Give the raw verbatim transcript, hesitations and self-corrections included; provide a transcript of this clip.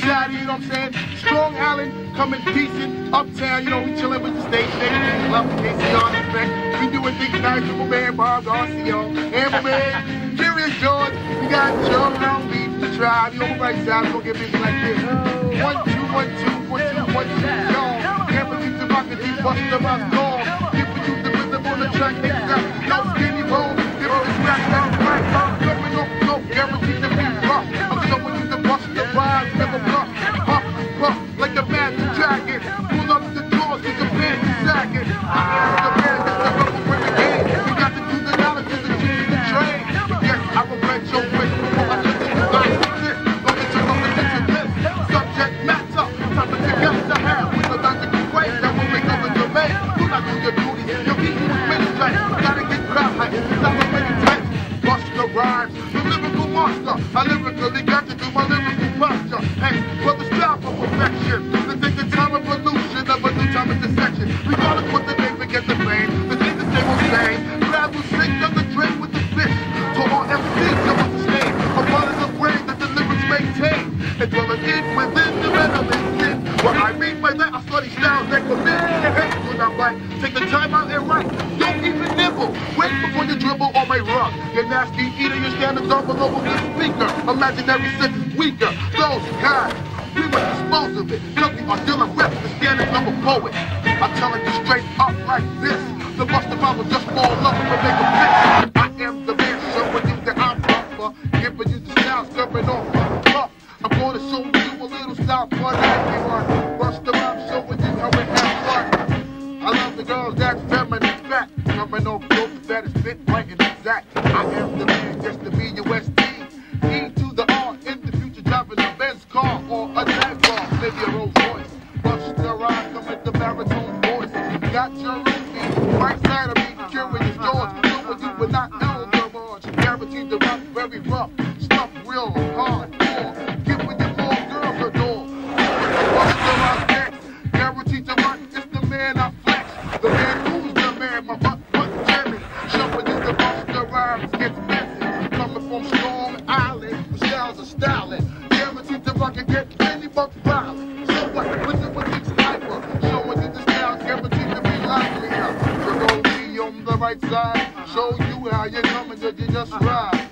daddy, you know what I'm saying? Strong Island, coming decent, uptown, you know, we chillin' with the stage niggas, love W K C R respect. We doing things nice with my man Bob Garcia, and my man Kurious George. We got Joe around me, the tribe, you on the right side, we gon' get busy like this. One, two, one, two, one, two, one, two, y'all. Can't believe the rocket, deep Busta Rhymes gone. Give for you the rhythm on the track, exactly. No skinny bone, give us the track, that's right. Coming off, no, guaranteed to be rough. I'm showing you the Busta Rhymes, never bluff. Puff, puff, like a magic dragon. Pull up the doors, get your pants sagging. I am the man, that's the rubber for the game. We got to do the knowledge to the cheese and train. Yes, I will bet your wish before I listen to this. Don't get your mother into this. Subject matter, time to together to have. With the logical way that will make up a domain. Do not do your duty, your people is ministry. Gotta get crowd hype, celebrating types. Busta Rhymes, the lyrical monster. I lyrically got to do my lyrical posture. Hey, brother, stop for perfection. To take the time of evolution of a new time intersection. Regardless what the name, forget the fame. The thing the same will say. Grab will sing on the drain with the fish. To all M Cs that want to stay. A part of the brain that the lyrics maintain. And dwelling in within the metal skin. What I mean by that, I study styles that commit. Hey, do not bite. Take the time out and write. Don't even nibble. Wait before you dribble on my rug. You're nasty eater, you're standing down below with the speaker. Imaginary sense is weaker. Those guys, we must dispose of it. Guilty or dealing with the standing of a poet. I'm telling you straight up like this. The Busta Rhymes will just fall up and make a bitch. I am the man showing you that I'm rougher. Giving you the style, stirring off my cup. I'm gonna show you a little style fun everyone. Busta Rhymes showing you how it has fun. I love the girls that's feminine fat. Coming off dope that is fit right and exact. I am the man just to be U S D. E to the R in the future driving a Benz car or a Jaguar. Maybe a Rolls Royce. Busta Rhymes come with the baritone voice. Got Jarobi right side of me. Kurious George. Knowing you were not elder. Guaranteed to rock very rough. Stuff real hard. Giving you more girls adore. Busta Rhymes next. Guaranteed to rock. It's the man I flex. The man who's the man. My butt, butt Jimmy. Showing you the Busta Rhymes gets messy. Coming from Strong Island. The styles are styling. Guaranteed to rock and get any bucks violent. So what? Listen with each sniper. Showing you the styles. Guaranteed to be lively. Jarobi on the right side. Show you how you're coming. You just ride.